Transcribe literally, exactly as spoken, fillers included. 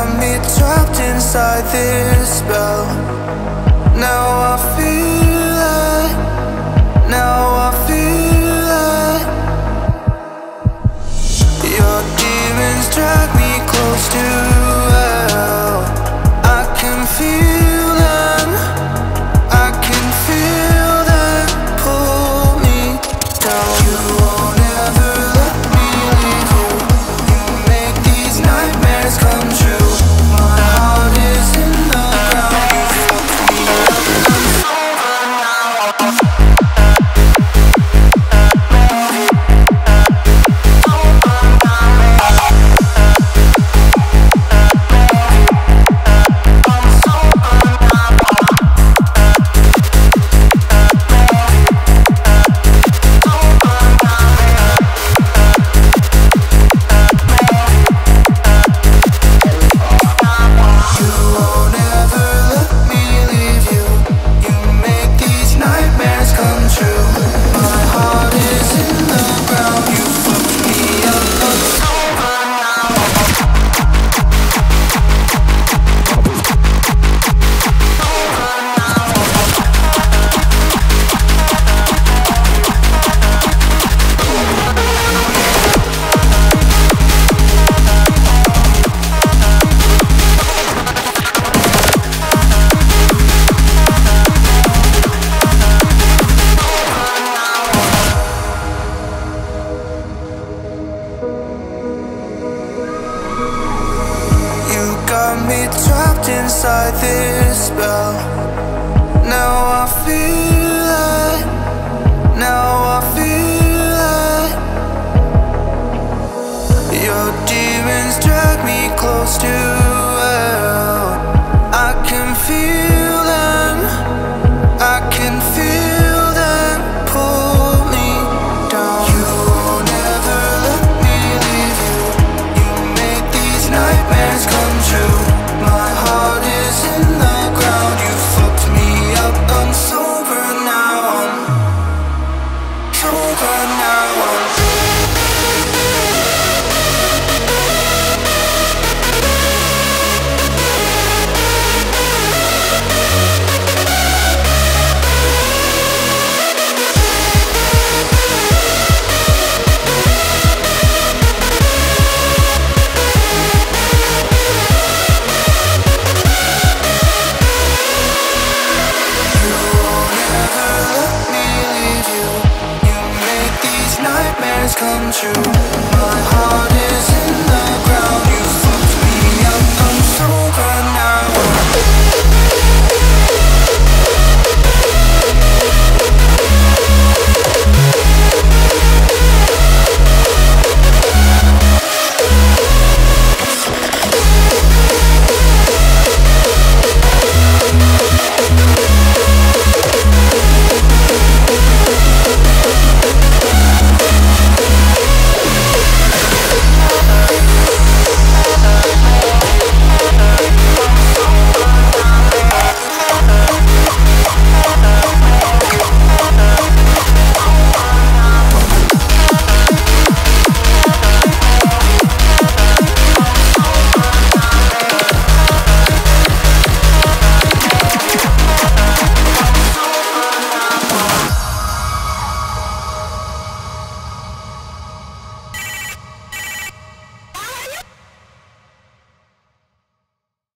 got me trapped inside this spell. Now I feel it, now I feel it. Your demons drag me close to hell. I can feel them, I can feel them pull me down. You won't ever let me leave you. You make these nightmares come true. My heart is in the ground. You fucked me up, it's over now. Got me trapped inside this spell. Now I feel it, now I feel it. Your demons drag me close to